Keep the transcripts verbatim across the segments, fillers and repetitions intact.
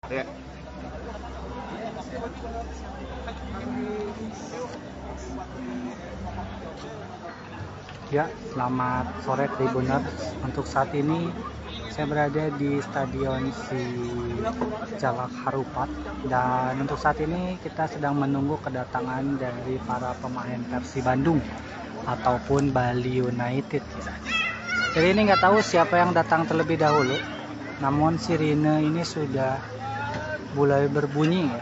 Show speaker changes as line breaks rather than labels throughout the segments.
Ya.
Ya, selamat sore Tribuners. Untuk saat ini saya berada di Stadion Si Jalak Harupat, dan untuk saat ini kita sedang menunggu kedatangan dari para pemain Persib Bandung ataupun Bali United. Jadi ini nggak tahu siapa yang datang terlebih dahulu, namun sirine ini sudah mulai berbunyi ya.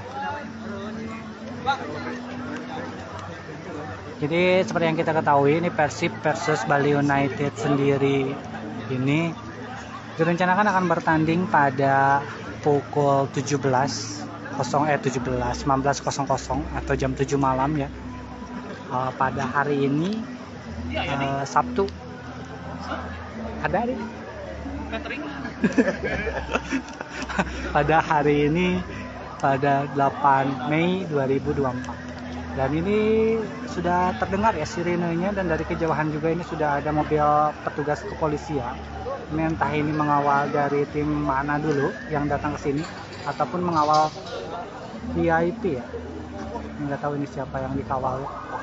Jadi seperti yang kita ketahui, ini Persib versus Bali United sendiri ini direncanakan akan bertanding pada pukul tujuh belas eh tujuh belas sembilan belas atau jam tujuh malam ya. Uh, pada hari ini uh, Sabtu. Ada nih. Pada hari ini pada delapan Mei dua ribu dua puluh empat. Dan ini sudah terdengar ya sirenenya, dan dari kejauhan juga ini sudah ada mobil petugas kepolisian. Ini entah ini mengawal dari tim mana dulu yang datang ke sini ataupun mengawal V I P ya. Nggak tahu ini siapa yang dikawal.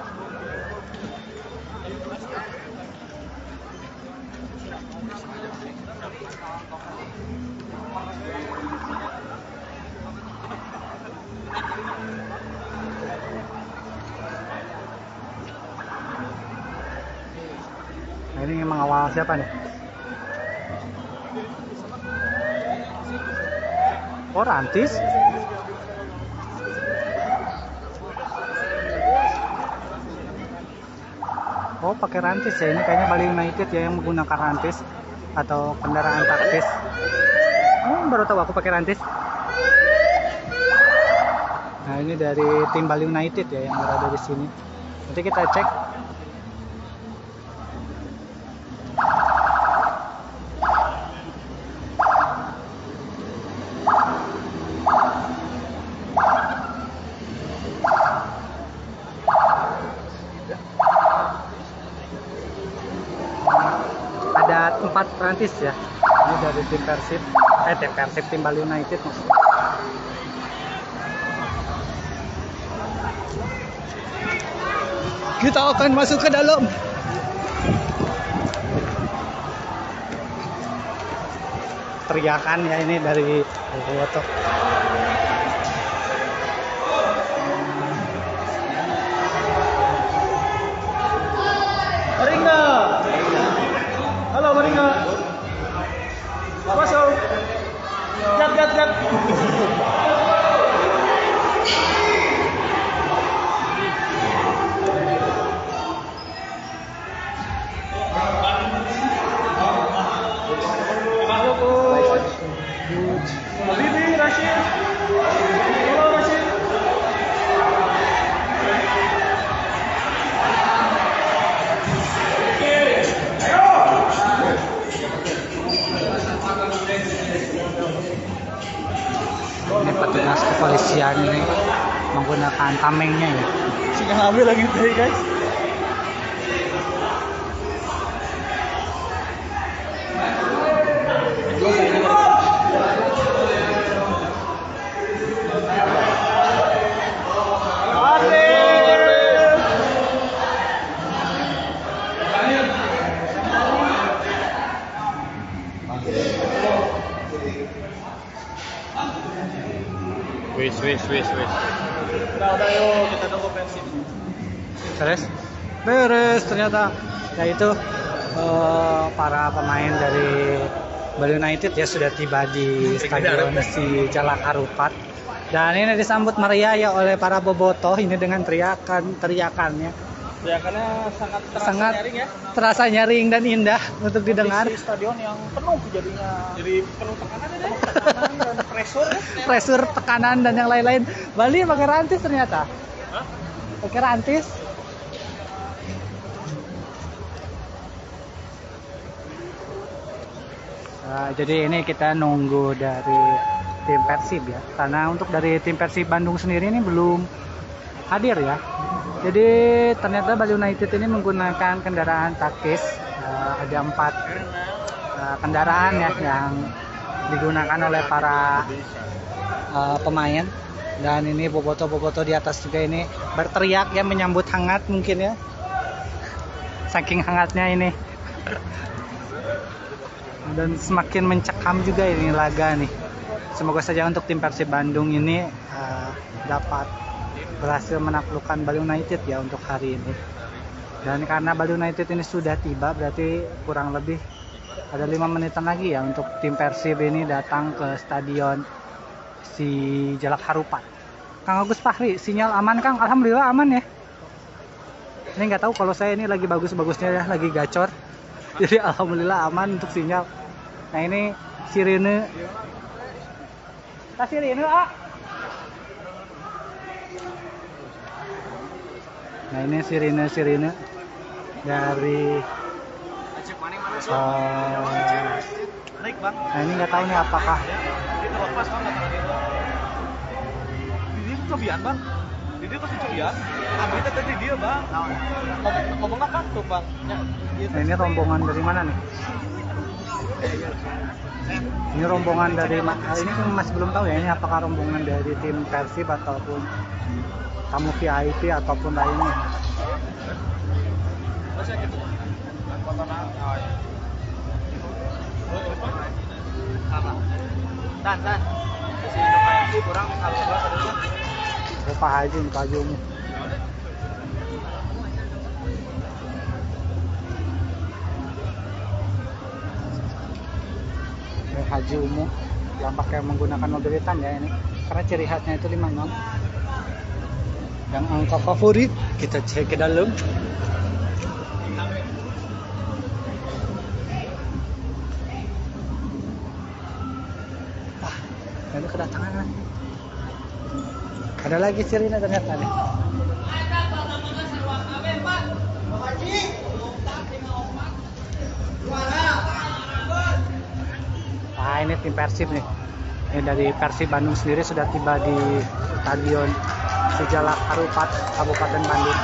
Nah, ini mengawal siapa nih? Oh, Rantis. Oh, pakai Rantis ya. Ini kayaknya Bali United ya yang menggunakan Rantis atau kendaraan taktis. Oh, baru tahu aku pakai Rantis. Nah, ini dari tim Bali United ya yang berada di sini. Nanti kita cek. Ada empat Prancis ya. Ini dari tim Persib, eh tim Persib tim Bali United maksudnya. Kita akan masuk ke dalam. Teriakan ya ini dari foto.
Maringa. Halo Maringa. Masuk. Gat gat gat. Habibi Rashid. Halo Rashid.
Ini petugas kepolisian ini menggunakan tamengnya ya.
Sudah ngambil lagi tadi guys.
Wis wis wis wis.
Udah udah yuk kita tunggu Persib.
Beres? Beres ternyata. Yaitu uh, para pemain dari Bali United ya sudah tiba di Stadion Si Jalak Harupat. Dan ini disambut meriah ya oleh para bobotoh ini dengan teriakan-teriakannya.
Teriakannya sangat terasa
Sangat
nyaring ya.
terasa nyaring dan indah untuk didengar.
Di stadion yang penuh jadinya. Jadi penuh tekanan ya. Penuh tekanan dan pressure ya.
Pressure, tekanan dan yang lain-lain. Bali pakai Rantis ternyata.
Hah?
Pakai Rantis. Nah, jadi ini kita nunggu dari tim Persib ya. Karena untuk dari tim Persib Bandung sendiri ini belum hadir ya. Jadi ternyata Bali United ini menggunakan kendaraan taktis. Uh, ada empat uh, kendaraan ya yang digunakan oleh para uh, pemain. Dan ini boboto-boboto di atas juga ini berteriak ya, menyambut hangat mungkin ya. Saking hangatnya ini. Dan semakin mencekam juga ini laga nih. Semoga saja untuk tim Persib Bandung ini uh, dapat berhasil menaklukkan Bali United ya untuk hari ini. Dan karena Bali United ini sudah tiba, berarti kurang lebih ada lima menitan lagi ya untuk tim Persib ini datang ke stadion si Jalak Harupat. Kang Agus Fahri, sinyal aman Kang? Alhamdulillah aman ya. Ini nggak tahu kalau saya ini lagi bagus-bagusnya ya, lagi gacor. Jadi alhamdulillah aman untuk sinyal. Nah ini sirine. Nah sirine ah. Nah ini sirine-sirine dari uh, nah ini nggak tahu nih apakah
Ini cobian bang, ini pasti cobian. Ambil tadi dia bang. Ngomong apa tuh bang?
nah ini rombongan dari mana nih? Ini rombongan dari ma- ini kan masih belum tahu ya, ini apakah rombongan dari tim Persib ataupun tamu V I P ataupun lainnya.
Dan dan si kurang kalau
Oh, Pak Haji, Pak Haji Umu. Ini Haji Umu yang pakai menggunakan mobil hitam ya ini. Karena ciri khasnya itu lima enam. Yang angka favorit kita cek ke dalam. Wah, ini kedatangan lagi. Ada lagi sirine ternyata nih. Nah ini tim Persib nih. Ini dari Persib Bandung sendiri sudah tiba di stadion Sijalak Harupat, Kabupaten Bandung.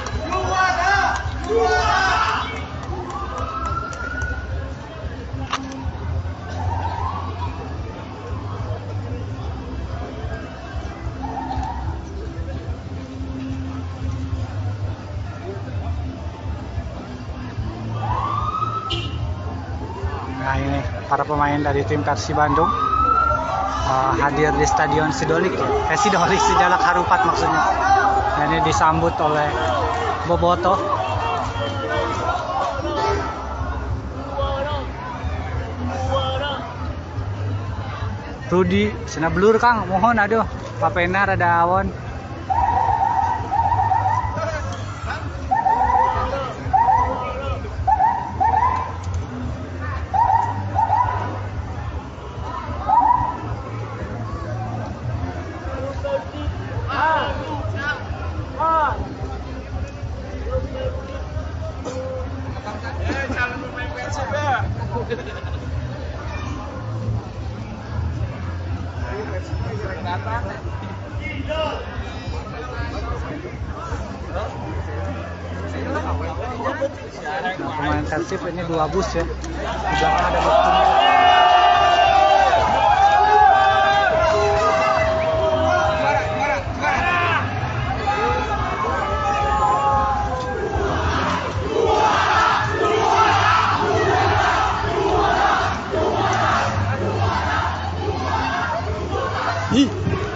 Nah ini para pemain dari tim Persib Bandung uh, hadir di Stadion Sidolik ya, eh Sidolik Sijalak Harupat maksudnya. Nah ini disambut oleh boboto. Rudi, sena blur Kang, mohon aduh, papena rada awon. Nah, pemain Persib ini dua bus ya. Di belakang ada bus kuning. Ih.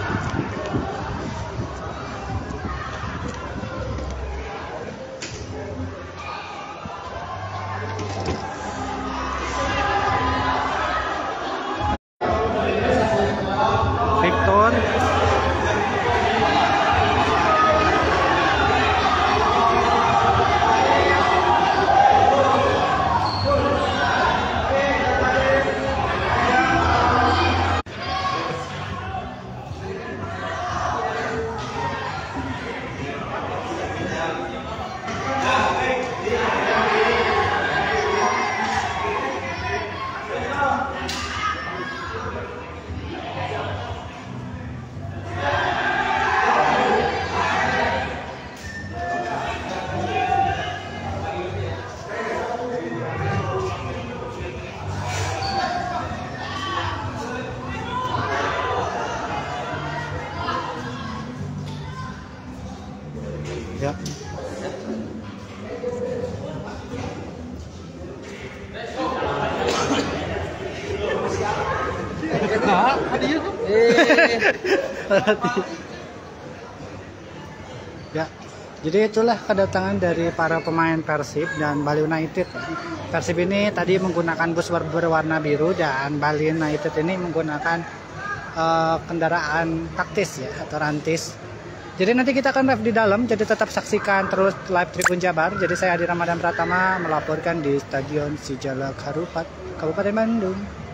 Victor Ya. Ya, jadi itulah kedatangan dari para pemain Persib dan Bali United. Persib ini tadi menggunakan bus ber- berwarna biru dan Bali United ini menggunakan uh, kendaraan taktis ya atau rantis. Jadi nanti kita akan live di dalam, jadi tetap saksikan terus live Tribun Jabar. Jadi saya Adi Ramadan Pratama melaporkan di Stadion Sijalak Harupat, Kabupaten Bandung.